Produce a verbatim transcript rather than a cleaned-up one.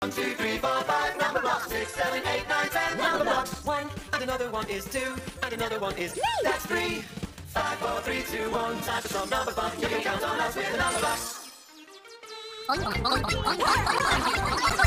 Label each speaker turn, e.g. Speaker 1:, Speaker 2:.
Speaker 1: two, three, four, five, number blocks. Six, seven, eight, nine, ten, number blocks. One, and another one is two, and another one is three. That's three. Five, four, three, two, one. Time for some number fun. You can count on us with the number blocks.